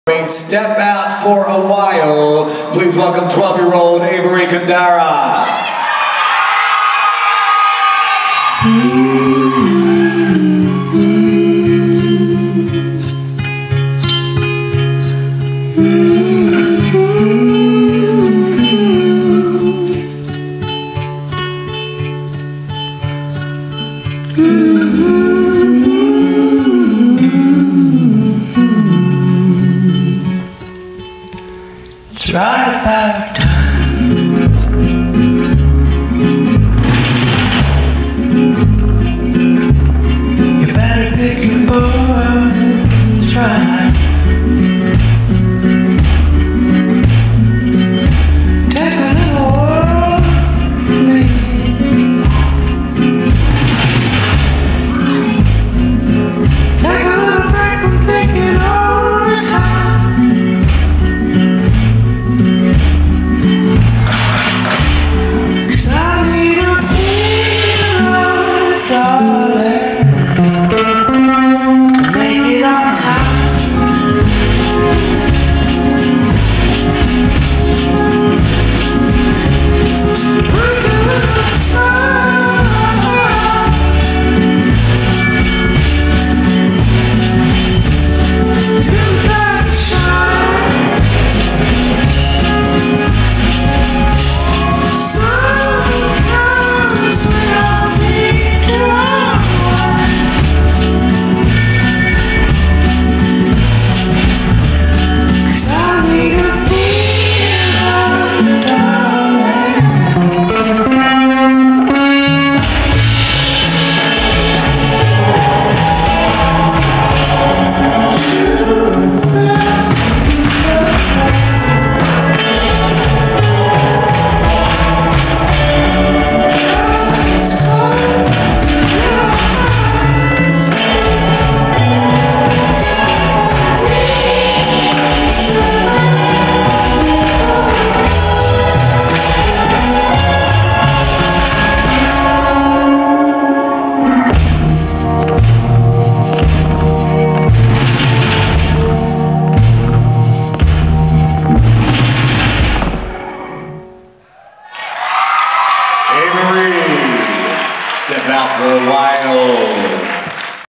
Step out for a while. Please welcome 12-year-old Avery Khoundara. It's right about time. You better pick your boys. It's right. Take a little walk with me. Take a little break from thinking all the time. Avery, step out for a while.